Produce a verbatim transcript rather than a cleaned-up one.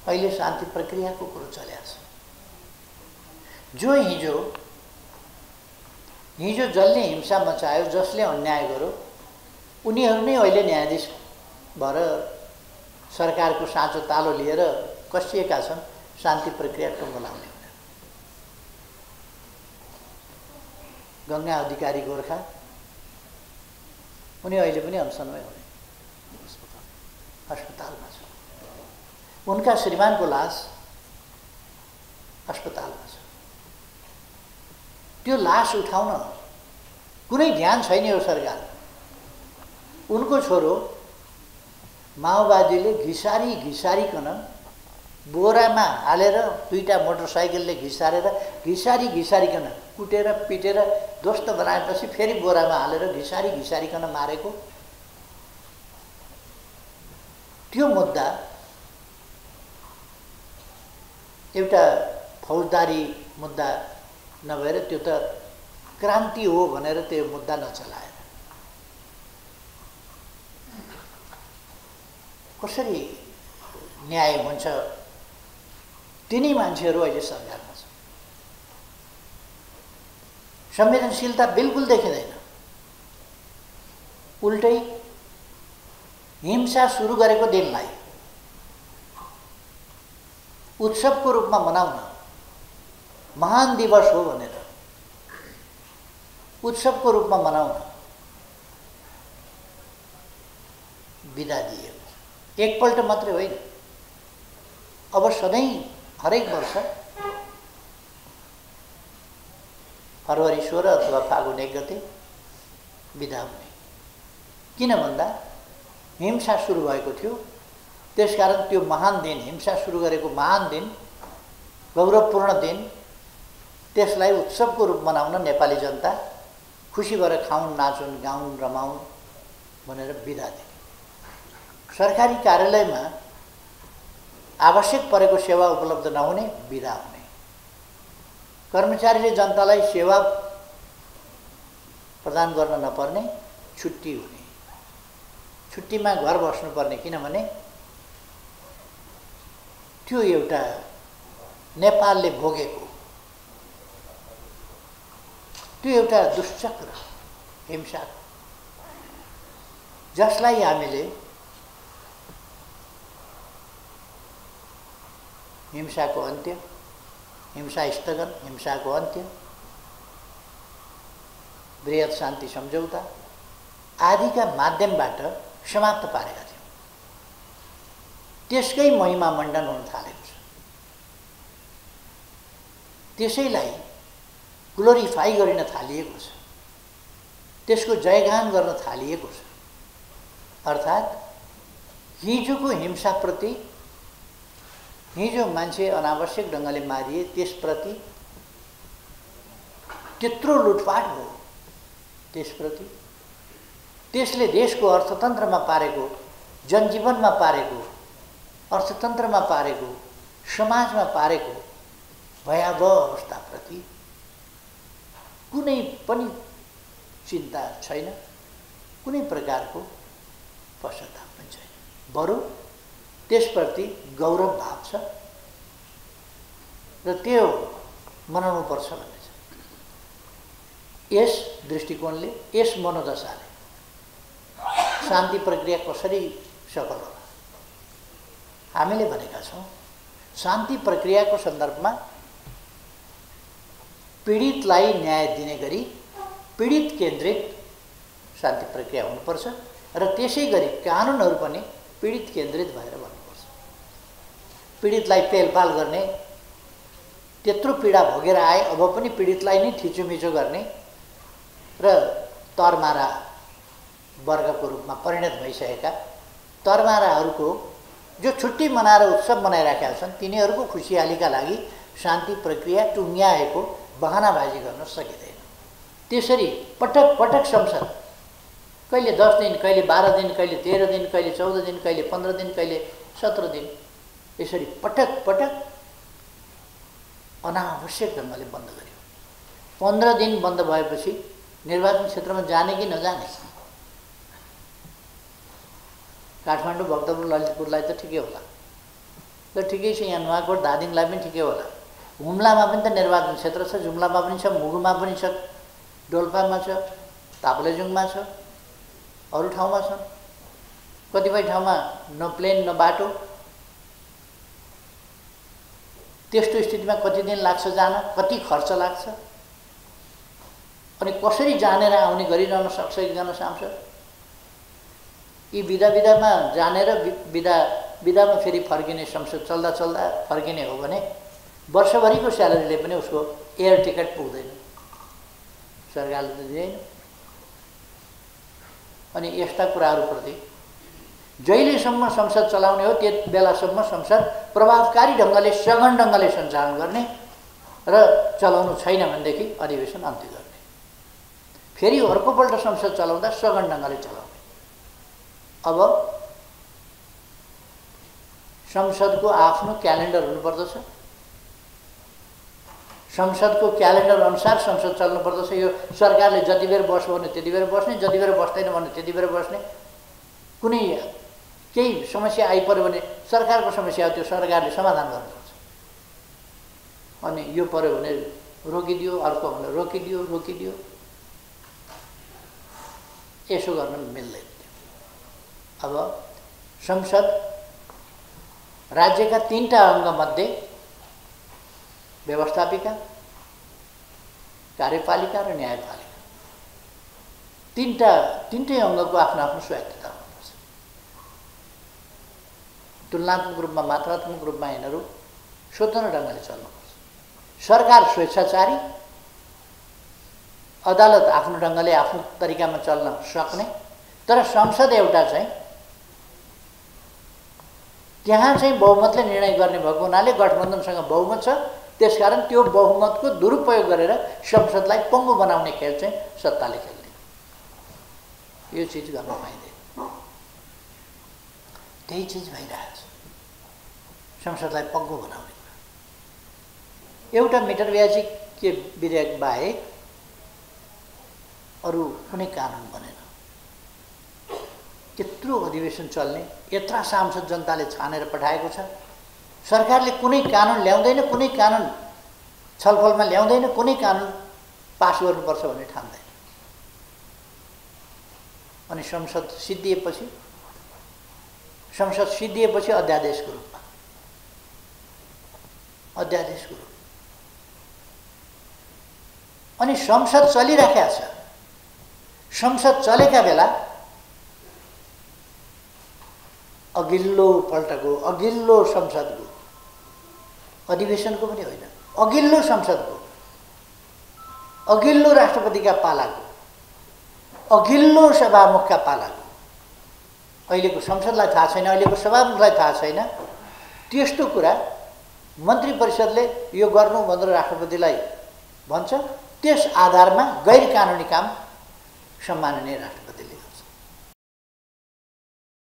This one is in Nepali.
अहिले शान्ति प्रक्रियाको कुरो चलेको छ। जो हिजो हिजो जसले हिंसा मचायो, जसले अन्याय गर्यो, उनीहरू नै अहिले न्यायाधीश भएर सरकारको साँचो तालो लिएर कसिएका छन् शान्ति प्रक्रिया टुङ्गो लाउने। गंगा अधिकारी गोर्खा उनी अहिले पनि अनसनमै हुने अस्पतालमा छ। उनका श्रीमानको लास अस्पतालमा छ। त्यो लास उठाउन कुनै ध्यान छैन यो सरकार। उनको छोरो माओवादीले घिसारी घिसारीकन बोरामा हालेर दुईटा मोटरसाइकलले घिसारेर घिसारी घिसारीकन कुटेर पिटेर ध्वस्त बनाएपछि फेरि बोरामा हालेर घिसारी घिसारीकन मारेको त्यो मुद्दा एउटा फौजदारी मुद्दा नभएर त्यो त क्रान्ति हो भनेर त्यो मुद्दा नचलाएर कसरी न्याय हुन्छ? तिनी मान्छेहरू अहिले सरकारमा छ। संवेदनशीलता बिल्कुल देखिँदैन। उल्टै हिंसा सुरु गरेको दिनलाई उत्सवको रूपमा मनाउन, महान दिवस हो भनेर उत्सवको रूपमा मनाउन बिदा दिएको छ। एकपल्ट मात्रै होइन, अब सधैँ हरेक वर्ष फरवरी सोह्र अथवा फागुन एक गते बिदा हुने। किन भन्दा हिंसा सुरु भएको थियो, त्यसकारण त्यो महान दिन, हिंसा सुरु गरेको महान दिन, गौरवपूर्ण दिन, त्यसलाई उत्सवको रूप मनाउन नेपाली जनता खुसी भएर खाउन्, नाचुन्, गाउन्, रमाउन् भनेर बिदा दिए। सरकारी कार्यालयमा आवश्यक परेको सेवा उपलब्ध नहुने, बिदा हुने। कर्मचारीले जनतालाई सेवा प्रदान गर्न नपर्ने, छुट्टी हुने। छुट्टीमा घर बस्नुपर्ने, किनभने त्यो एउटा नेपालले भोगेको त्यो एउटा दुश्चक्र हिंसा, जसलाई हामीले हिंसाको अन्त्य, हिंसा स्थगन, हिंसाको अन्त्य, बृहत शान्ति सम्झौता आदिका माध्यमबाट समाप्त पारेका थियौँ। त्यसकै महिमा मण्डन हुन थालेको छ। त्यसैलाई ग्लोरिफाई गरिन थालिएको छ, त्यसको जयगान गर्न थालिएको छ। अर्थात् हिजोको हिंसाप्रति, हिजो मान्छे अनावश्यक ढङ्गले मारिए त्यसप्रति, त्यत्रो लुटपाट हो त्यसप्रति, त्यसले देशको अर्थतन्त्रमा पारेको, जनजीवनमा पारेको, अर्थतन्त्रमा पारेको, समाजमा पारेको भयावह अवस्थाप्रति कुनै पनि चिन्ता छैन, कुनै प्रकारको पश्चाताप पनि छैन। बरु त्यसप्रति गौरव भाव छ र त्यो मनाउनुपर्छ भन्ने छ। यस दृष्टिकोणले, यस मनोदशाले शान्ति प्रक्रिया कसरी सफल होला? हामीले भनेका छौँ, शान्ति प्रक्रियाको सन्दर्भमा पीडितलाई न्याय दिने गरी पीडित केन्द्रित शान्ति प्रक्रिया हुनुपर्छ र त्यसै गरी कानुनहरू पनि पीडित केन्द्रित भएर बन्नुपर्छ। पीडितलाई पेलपाल गर्ने, त्यत्रो पीडा भोगेर आए अब पनि पीडितलाई नै थिचोमिचो गर्ने र तरमारा वर्गको रूपमा परिणत भइसकेका तरमाराहरूको जो छुट्टी मनाएर उत्सव मनाइराखेका छन्, तिनीहरूको खुसियालीका लागि शान्ति प्रक्रिया टुङ्ग्याएको बहानाबाजी गर्न सकिँदैन। त्यसरी पटक पटक संसद कहिले दस दिन, कहिले बाह्र दिन, कहिले तेह्र दिन, कहिले चौध दिन, कहिले पन्ध्र दिन, कहिले सत्र दिन, यसरी पटक पटक अनावश्यक ढङ्गले बन्द गर्यो। पन्ध्र दिन बन्द भएपछि निर्वाचन क्षेत्रमा जाने कि नजाने? काठमाडौँ, भक्तपुर, ललितपुरलाई त ठिकै होला, ल ठिकै छ, यहाँ नुवाकोट धादिङलाई पनि ठिकै होला। हुम्लामा पनि त निर्वाचन क्षेत्र छ, जुम्लामा पनि छ, मुगुमा पनि छ, डोल्पामा छ, ताप्लेजुङमा छ, अरू ठाउँमा छ। कतिपय ठाउँमा न प्लेन न बाटो। त्यस्तो स्थितिमा कति दिन लाग्छ जान, कति खर्च लाग्छ, अनि कसरी जानेर आउने गरिरहन सक्छ एकजना सांसद? यी विधा विधामा जानेर विधा विधामा फेरि फर्किने, संसद चल्दा चल्दा फर्किने हो भने वर्षभरिको स्यालेरीले पनि उसको एयर टिकट पुग्दैन, सरकारले त दिँदैन। अनि यस्ता कुराहरूप्रति जहिलेसम्म संसद चलाउने हो त्यति बेलासम्म संसद प्रभावकारी ढङ्गले सघन ढङ्गले सञ्चालन गर्ने र चलाउनु छैन भनेदेखि अधिवेशन अन्त्य गर्ने, फेरि अर्कोपल्ट संसद चलाउँदा सघन ढङ्गले चलाउने। अब संसदको आफ्नो क्यालेन्डर हुनुपर्दछ, संसदको क्यालेन्डर अनुसार संसद चल्नुपर्दछ। यो सरकारले जति बेर बस्यो भने त्यति बेर बस्ने, जति बेर बस्दैन भने त्यति बेर बस्ने। कुनै केही समस्या आइपर्यो भने सरकारको समस्या हो, त्यो सरकारले समाधान गर्नुपर्छ। अनि यो पर्यो भने रोकिदियो, अर्को भने रोकिदियो रोकिदियो यसो गर्न मिल्दैन। अब संसद राज्यका तीनटा अङ्गमध्ये व्यवस्थापिका, कार्यपालिका र न्यायपालिका, तीनटा तीनटै अङ्गको आफ्नो आफ्नो स्वायत्तता हुनुपर्छ। तुलनात्मक रूपमा, मात्रात्मक रूपमा यिनीहरू स्वतन्त्र ढङ्गले चल्नुपर्छ। सरकार स्वेच्छाचारी, अदालत आफ्नो ढङ्गले आफ्नो तरिकामा चल्न सक्ने, तर संसद एउटा चाहिँ त्यहाँ चाहिँ बहुमतले निर्णय गर्ने भएको हुनाले गठबन्धनसँग बहुमत छ, त्यसकारण त्यो बहुमतको दुरुपयोग गरेर संसदलाई पङ्गु बनाउने खेल चाहिँ सत्ताले खेल्ने। यो चिज गर्न पाइँदैन। त्यही चिज भइरहेछ, संसदलाई पङ्गु बनाउने कुरा। एउटा मिटर ब्याजी के विधेयक बाहेक अरू कुनै कानुन बनेन। त्यत्रो अधिवेशन चल्ने, यत्रा सांसद जनताले छानेर पठाएको छ। सरकारले कुनै कानुन ल्याउँदैन, कुनै कानुन छलफलमा ल्याउँदैन, कुनै कानुन पास गर्नुपर्छ भन्ने ठान्दैन। अनि संसद सिद्धिएपछि संसद सिद्धिएपछि अध्यादेशको रूपमा अध्यादेशको रूपमा अनि संसद चलिराखेको छ। संसद चलेका बेला अघिल्लो पल्टको अघिल्लो संसदको अधिवेशनको पनि होइन, अघिल्लो संसदको अघिल्लो राष्ट्रपतिका पालाको अघिल्लो सभामुखका पालाको, अहिलेको संसदलाई थाहा छैन, अहिलेको सभामुखलाई थाहा छैन, त्यस्तो कुरा मन्त्री परिषदले यो गर्नु भनेर राष्ट्रपतिलाई भन्छ। त्यस आधारमा गैर कानुनी काम सम्माननीय राष्ट्रपति